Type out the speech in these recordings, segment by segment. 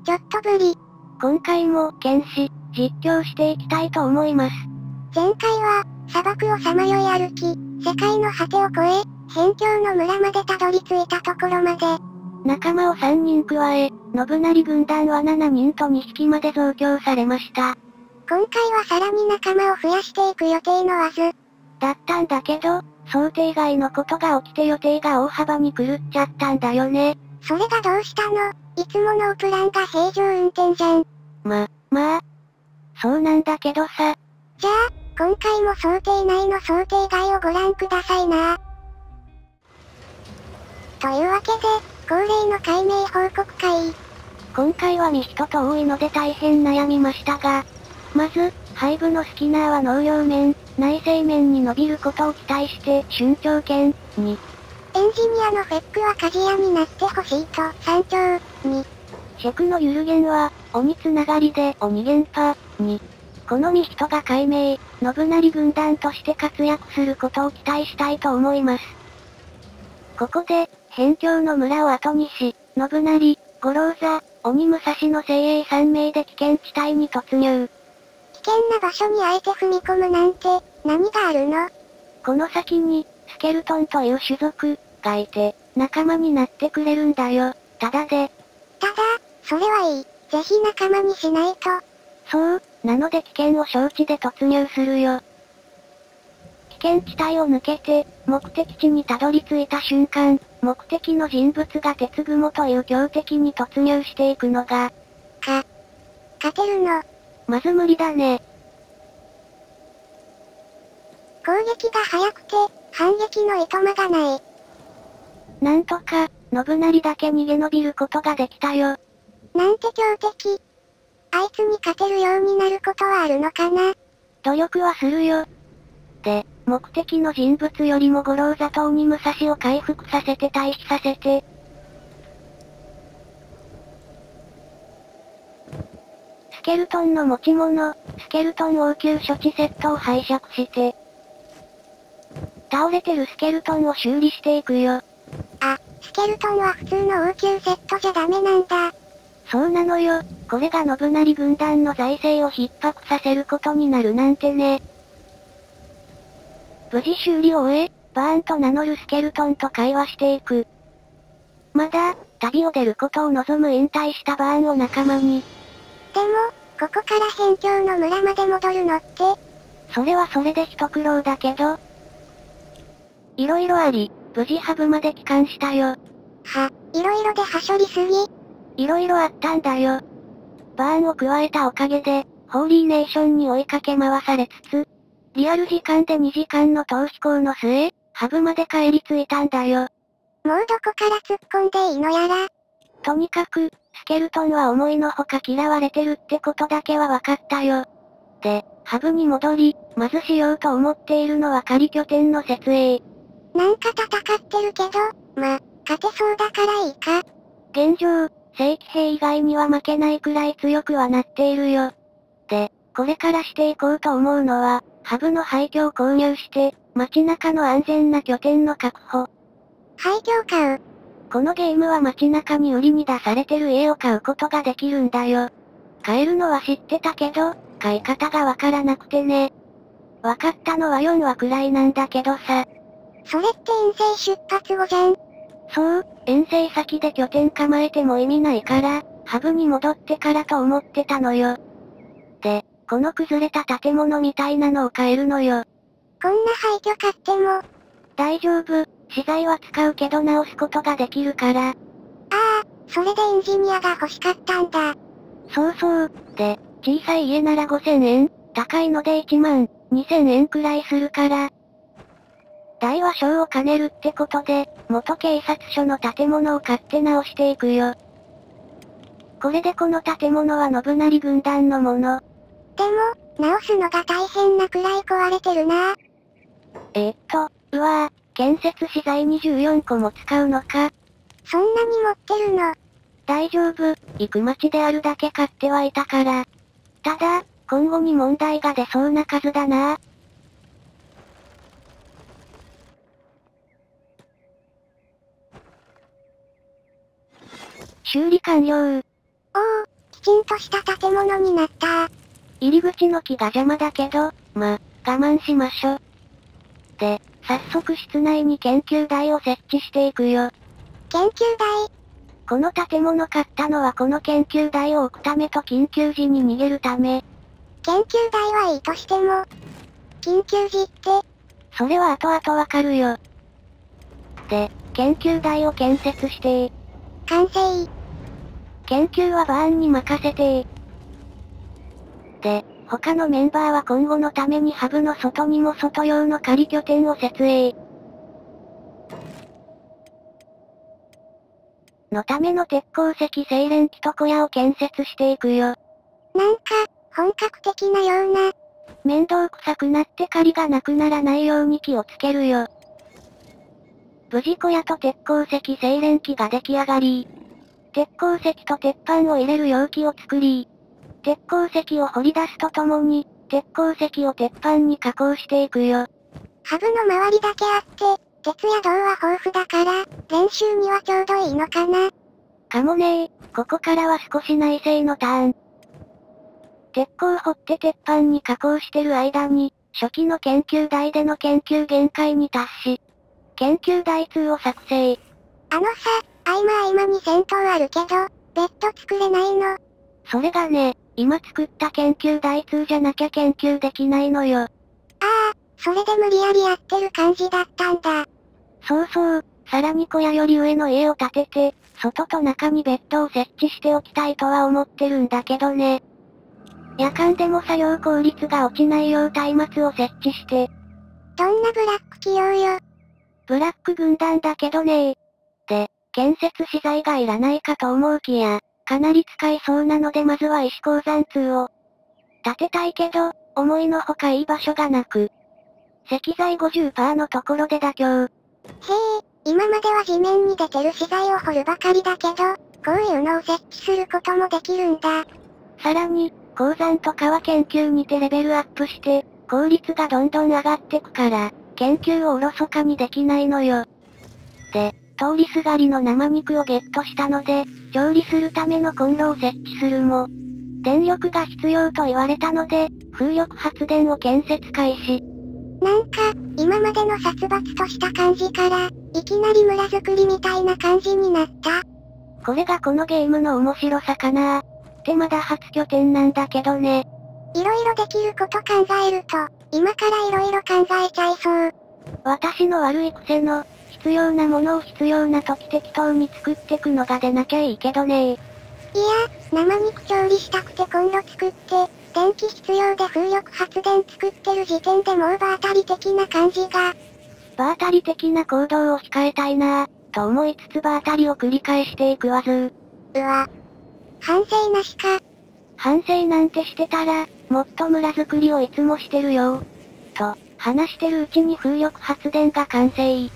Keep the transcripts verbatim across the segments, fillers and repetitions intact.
ちょっとぶり。 今回も、検視、実況していきたいと思います。 前回は、砂漠をさまよい歩き、世界の果てを越え、辺境の村までたどり着いたところまで。 仲間をさんにん加え、信成軍団はななにんとにひきまで増強されました。 今回はさらに仲間を増やしていく予定のはず。 だったんだけど、想定外のことが起きて予定が大幅に狂っちゃったんだよね。 それがどうしたの？いつものプランが平常運転じゃん。 ま、まあ、そうなんだけどさ。 じゃあ、今回も想定内の想定外をご覧くださいな。というわけで、恒例の解明報告会。 今回はミストと多いので大変悩みましたが、まず、背部のスキナーは農業面、内製面に伸びることを期待して、春長剣、に。 エンジニアのフェックは鍛冶屋になってほしいと、山頂、に。 シェクのゆる弦は、鬼つながりで鬼弦パ、に。このミストが解明、信成軍団として活躍することを期待したいと思います。ここで、辺境の村を後にし、信成、五郎座、鬼武蔵の精鋭さんめいで危険地帯に突入。 危険な場所にあえて踏み込むなんて、何があるの？ この先に、スケルトンという種族、がいて、仲間になってくれるんだよ。ただで。 ただ、それはいい。ぜひ仲間にしないと。 そう、なので危険を承知で突入するよ。危険地帯を抜けて、目的地にたどり着いた瞬間、目的の人物が鉄雲という強敵に突入していくのが、 か、勝てるの？ まず無理だね。 攻撃が早くて、反撃のいとまがない。 なんとか、信成だけ逃げ延びることができたよ。 なんて強敵。あいつに勝てるようになることはあるのかな？ 努力はするよ。で、目的の人物よりも五郎座と鬼武蔵を回復させて退避させて。スケルトンの持ち物、スケルトン応急処置セットを拝借して、倒れてるスケルトンを修理していくよ。 あ、スケルトンは普通の応急セットじゃダメなんだ。 そうなのよ。これが信成軍団の財政を逼迫させることになるなんてね。無事修理を終え、バーンと名乗るスケルトンと会話していく。まだ、旅を出ることを望む引退したバーンを仲間に。 でも、ここから辺境の村まで戻るのって？ それはそれで一苦労だけど。いろいろあり、無事ハブまで帰還したよ。 は、いろいろではしょりすぎ？ いろいろあったんだよ。バーンを加えたおかげで、ホーリーネーションに追いかけ回されつつ、リアル時間でにじかんの逃避行の末、ハブまで帰り着いたんだよ。 もうどこから突っ込んでいいのやら。 とにかく、スケルトンは思いのほか嫌われてるってことだけは分かったよ。で、ハブに戻り、まずしようと思っているのは仮拠点の設営。 なんか戦ってるけど、ま、勝てそうだからいいか。 現状、正規兵以外には負けないくらい強くはなっているよ。で、これからしていこうと思うのは、ハブの廃墟を購入して、街中の安全な拠点の確保。 廃墟を買う。 このゲームは街中に売りに出されてる家を買うことができるんだよ。買えるのは知ってたけど、買い方がわからなくてね。わかったのはよんわくらいなんだけどさ。 それって遠征出発後じゃん。 そう、遠征先で拠点構えても意味ないから、ハブに戻ってからと思ってたのよ。で、この崩れた建物みたいなのを買えるのよ。 こんな廃墟買っても。 大丈夫、資材は使うけど直すことができるから。 ああ、それでエンジニアが欲しかったんだ。 そうそう、で、小さい家ならごせんえん、高いのでいちまん、にせんえんくらいするから。大は小を兼ねるってことで、元警察署の建物を買って直していくよ。これでこの建物は信成軍団のもの。 でも、直すのが大変なくらい壊れてるな。 えー、っと、うわぁ、建設資材にじゅうよんこも使うのか。 そんなに持ってるの？ 大丈夫、行く街であるだけ買ってはいたから。ただ、今後に問題が出そうな数だな。修理完了。 おお、 ちんとした建物になった入り口の木が邪魔だけど、ま、我慢しましょ。で、早速室内に研究台を設置していくよ。 研究台？ この建物買ったのはこの研究台を置くためと緊急時に逃げるため。 研究台はいいとしても、緊急時って、 それは後々わかるよ。で、研究台を建設して完成。 研究はバーンに任せてで、他のメンバーは今後のためにハブの外にも外用の仮拠点を設営。のための鉄鉱石精錬機と小屋を建設していくよ。 なんか、本格的なような。 面倒くさくなって借りがなくならないように気をつけるよ。無事小屋と鉄鉱石精錬機が出来上がり、鉄鉱石と鉄板を入れる容器を作り、鉄鉱石を掘り出すとともに、鉄鉱石を鉄板に加工していくよ。 ハブの周りだけあって、鉄や銅は豊富だから、練習にはちょうどいいのかな。 かもねー、ここからは少し内政のターン。鉄鋼掘って鉄板に加工してる間に、初期の研究台での研究限界に達し、研究台ツーを作成。 あのさ、合間合間に戦闘あるけど、ベッド作れないの。 それがね、今作った研究台ツーじゃなきゃ研究できないのよ。ああ、それで無理やりやってる感じだったんだ。 そうそう、さらに小屋より上の家を建てて、外と中にベッドを設置しておきたいとは思ってるんだけどね。夜間でも作業効率が落ちないよう松明を設置して。 どんなブラック起用よ。 ブラック軍団だけどねー。で、建設資材がいらないかと思うきや、かなり使いそうなのでまずは石鉱山ツーを建てたいけど、思いのほかいい場所がなく、石材 ごじゅっパーセント のところで妥協。 へえ、今までは地面に出てる資材を掘るばかりだけど、こういうのを設置することもできるんだ。 さらに、鉱山とかは研究にてレベルアップして、効率がどんどん上がってくから、研究をおろそかにできないのよ。で、通りすがりの生肉をゲットしたので、調理するためのコンロを設置するも、電力が必要と言われたので、風力発電を建設開始。 なんか、今までの殺伐とした感じから、いきなり村づくりみたいな感じになった。 これがこのゲームの面白さかなー。ってまだ初拠点なんだけどね。 いろいろできること考えると、今からいろいろ考えちゃいそう。 私の悪い癖の、必要なものを必要な時適当に作ってくのが出なきゃいいけどねー。 いや、生肉調理したくてコンロ作って、電気必要で風力発電作ってる時点でもう場当たり的な感じが。 場当たり的な行動を控えたいなぁ、と思いつつ場当たりを繰り返していくわずー。 うわ。反省なしか。 反省なんてしてたら、もっと村づくりをいつもしてるよー。と、話してるうちに風力発電が完成。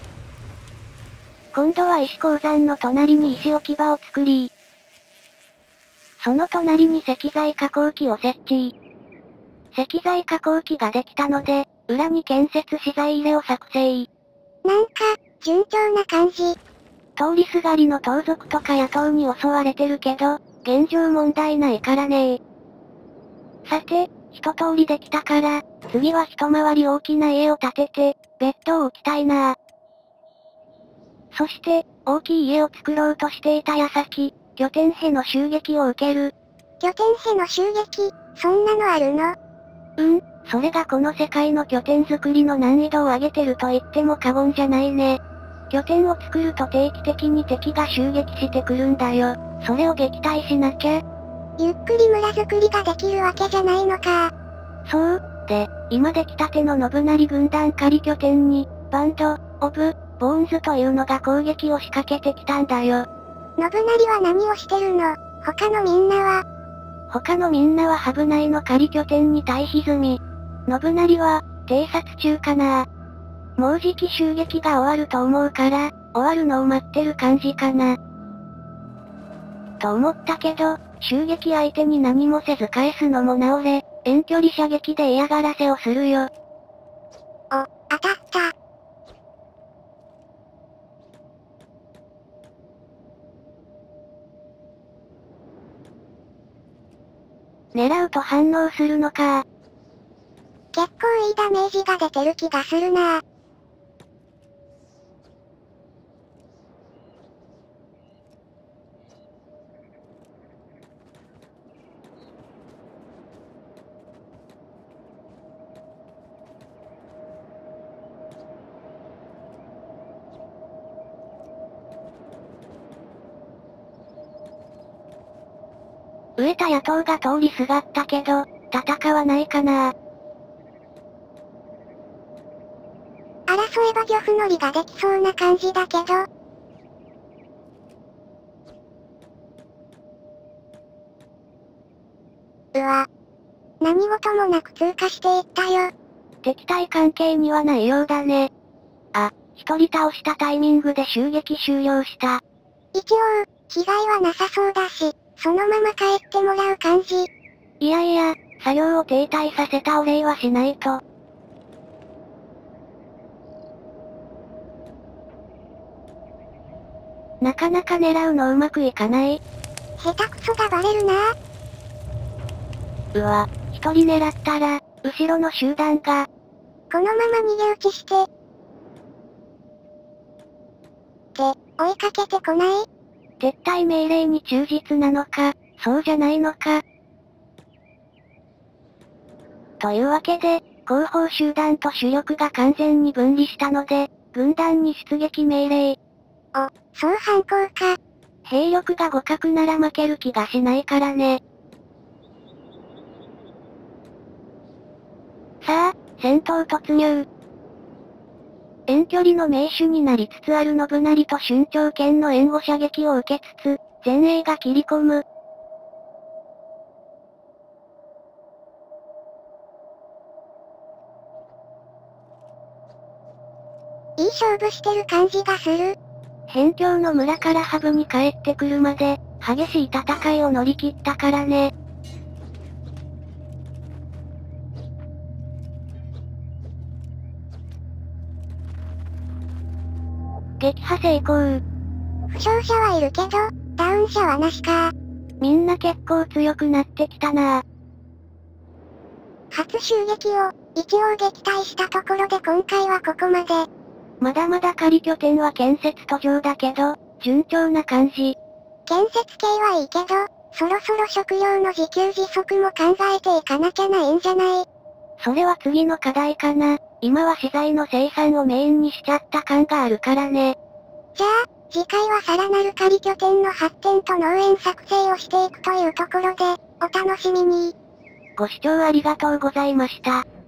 今度は石鉱山の隣に石置き場を作り、その隣に石材加工機を設置。石材加工機ができたので、裏に建設資材入れを作成。 なんか、順調な感じ。 通りすがりの盗賊とか野党に襲われてるけど、現状問題ないからねー。さて、一通りできたから、次は一回り大きな家を建てて、ベッドを置きたいなー。そして、大きい家を作ろうとしていた矢先、拠点兵の襲撃を受ける。 拠点兵の襲撃、そんなのあるの？ うん、それがこの世界の拠点作りの難易度を上げてると言っても過言じゃないね。拠点を作ると定期的に敵が襲撃してくるんだよ。それを撃退しなきゃ。 ゆっくり村づくりができるわけじゃないのか。 そう、で、今出来たての信成軍団仮拠点に、バンド、オブ、ボーンズというのが攻撃を仕掛けてきたんだよ。 信成は何をしてるの？他のみんなは？ 他のみんなはハブ内の仮拠点に退避済み。信成は、偵察中かな。もうじき襲撃が終わると思うから、終わるのを待ってる感じかな。と思ったけど、襲撃相手に何もせず返すのも直れ、遠距離射撃で嫌がらせをするよ。 お、当たった。 狙うと反応するのか。 結構いいダメージが出てる気がするなぁ。 飢えた野党が通りすがったけど、戦わないかな。 争えば漁夫乗りができそうな感じだけど。うわ。何事もなく通過していったよ。 敵対関係にはないようだね。あ、一人倒したタイミングで襲撃終了した。 一応、被害はなさそうだし、そのまま帰ってもらう感じ。 いやいや、作業を停滞させたお礼はしないと。なかなか狙うのうまくいかない。 下手くそがバレるなぁ。 うわ、一人狙ったら、後ろの集団が。 このまま逃げ打ちして。って、追いかけてこない？ 撤退命令に忠実なのか、そうじゃないのか。というわけで、後方集団と主力が完全に分離したので、軍団に出撃命令。 お、そう反抗か。 兵力が互角なら負ける気がしないからね。さあ、戦闘突入。遠距離の名手になりつつある信成と春長剣の援護射撃を受けつつ、前衛が切り込む。 いい勝負してる感じがする。 辺境の村からハブに帰ってくるまで、激しい戦いを乗り切ったからね。撃破成功。 負傷者はいるけど、ダウン者はなしか。 みんな結構強くなってきたなぁ。 初襲撃を、一応撃退したところで今回はここまで。 まだまだ仮拠点は建設途上だけど、順調な感じ。 建設系はいいけど、そろそろ食料の自給自足も考えていかなきゃないんじゃない？ それは次の課題かな。今は資材の生産をメインにしちゃった感があるからね。 じゃあ、次回はさらなる仮拠点の発展と農園作成をしていくというところで、お楽しみに。 ご視聴ありがとうございました。